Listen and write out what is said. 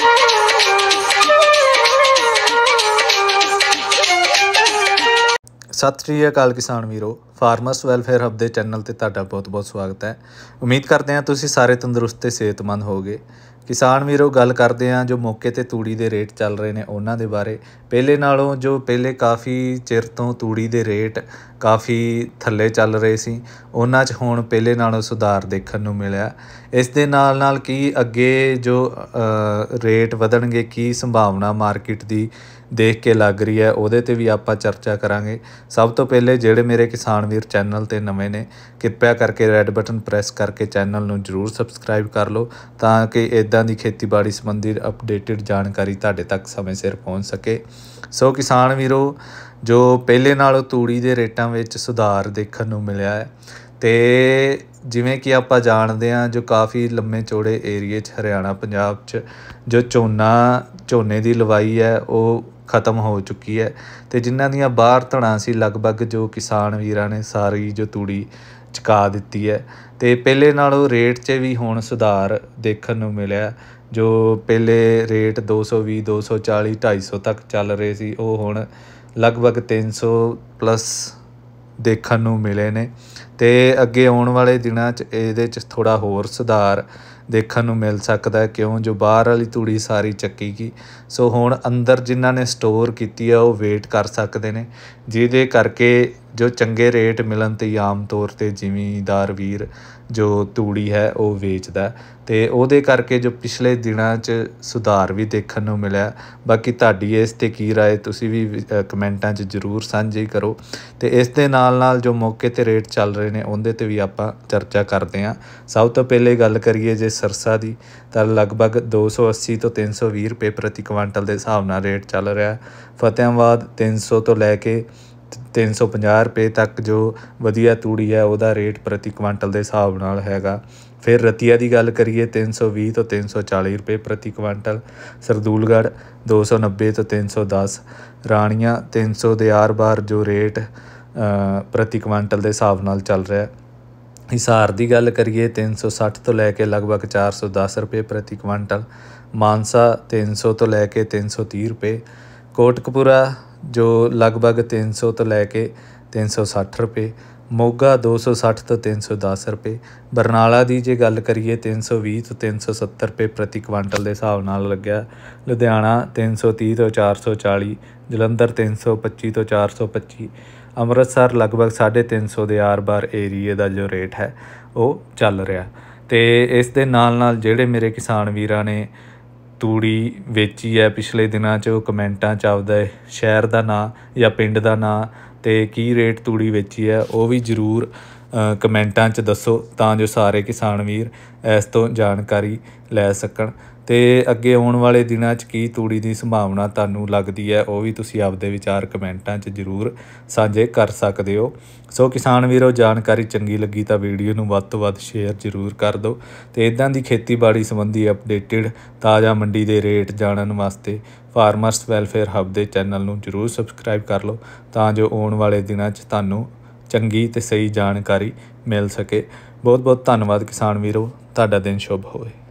सत श्री अकाल किसान वीरो, फार्मर्स वैलफेयर हब के चैनल ते तुहाडा बहुत बहुत स्वागत है। उम्मीद करते हैं तुसीं सारे तंदुरुस्त ते सेहतमंद होगे। किसान वीरो, गल करते हैं जो मौके ते तूड़ी दे रेट चल रहे हैं उन्हां दे बारे। पहले नालों जो पहले काफ़ी चिर तो तूड़ी दे रेट काफ़ी थल्ले चल रहे सी, उन्हां च हुण पहले नालों सुधार देखण नूं मिलिया। इस दे नाल की अगे जो रेट वधणगे, की संभावना मार्केट की देख के लग रही है, उहदे ते भी आपां चर्चा करांगे। सब तो पहले जिहड़े मेरे किसान वीर चैनल ते नवे ने, कृपया करके रैड बटन प्रैस करके चैनल नूं जरूर सबसक्राइब कर लो ताकि इदां दी खेतीबाड़ी संबंधी अपडेटेड जानकारी तुहाडे तक समय सिर पहुँच सके। सो किसान वीरो, जो पहले नालों तूड़ी दे रेटां विच सुधार देखण नूं मिलिया है ते जिवें कि आपां जाणदे हां जो काफ़ी लंबे चौड़े एरिए च हरियाणा पंजाब च जो झोने की लवाई है वो खत्म हो चुकी है तो जिन्हां दियां बाहर धड़ां सी लगभग जो किसान वीरां ने सारी जो तूड़ी चुका दी है। तो पहले नालों रेट च भी हुण सुधार देखण नूं मिलिया। जो पहले रेट 220 240 250 तक चल रहे सी, वो हुण लगभग 300 प्लस देखण नूं मिले ने। ते अगे आउण वाले दिनां च इहदे च थोड़ा होर सुधार देखण नूं मिल सकदा है, क्यों जो बाहर वाली तूड़ी सारी चक्की गई। सो हुण अंदर जिन्हां ने स्टोर कीती है वो वेट कर सकते हैं, जिहदे करके जो चंगे रेट मिलन ते आम तौर ते जिमीदार वीर जो तूड़ी है वो वेचदा ते उहदे करके जो पिछले दिनां च सुधार भी देखण नूं मिलिया। बाकी तुहाडी इस ते की राय, तुसीं भी कमेंटां च जरूर साझी करो। ते इस दे नाल जो मौके ते रेट चल रहे हैं उहदे ते भी आपां चर्चा करते हैं। सब तो पहले गल करिए जे सरसा की, तो लगभग 280 तो 320 रुपये प्रति क्विंटल के हिसाब नाल रेट चल रहा। फतेहाबाद 300 तो लैके 350 रुपये तक जो वधिया तूड़ी है वह रेट प्रति क्विंटल के हिसाब नाल हैगा। फिर रतिया की गल करिए 320 तो 340 रुपये प्रति क्विंटल। सरदूलगढ़ 290 तो 310। राणिया 300 दे आर बार जो रेट प्रति क्विंटल के हिसाब नाल चल रहा है। हिसार की गल करिए 360 तो लैके लगभग 410 रुपये प्रति क्विंटल। मानसा 300 तो लैके 330 रुपये। कोटकपुरा जो लगभग 300 तो लैके 360 रुपये। मोगा 260 तो 310 रुपये। बरनाला की जे गल करिए 320 तो 370 रुपये प्रति क्विंटल के हिसाब नाल लग्या। लुधियाना 330 तो 440। जलंधर 325 तो 425। अमृतसर लगभग 350 के आर बार एरिए का जो रेट है वो चल रहा। तो इस दे नाल जिहड़े मेरे किसान वीरां ने तूड़ी वेची है पिछले दिनों च, कमेंटां च आपदा शहर का नाम या पिंड का नाम ते की रेट तूड़ी वेची है वो भी जरूर कमेंटां च दसो, तां जो सारे किसान वीर इस तो जानकारी लै सकन। ते अगे आउण वाले दिनां च की तूड़ी की संभावना तुहानूं लगदी है वो भी तुसीं आपदे विचार कमेंटां च जरूर साझे कर सकदे हो। सो किसान वीरो, जानकारी चंगी लगी तो वीडियो नूं वध तो वध शेयर जरूर कर दो। तो इदां दी खेतीबाड़ी संबंधी अपडेटेड ताज़ा मंडी के रेट जानन वास्ते फार्मर्स वैलफेयर हब के चैनल नूं जरूर सबसक्राइब कर लो, तां जो आउण वाले दिनां च तुहानूं चंगी ते सही जानकारी मिल सके। बहुत बहुत धन्नवाद किसान वीरो, तुहाडा दिन शुभ होवे।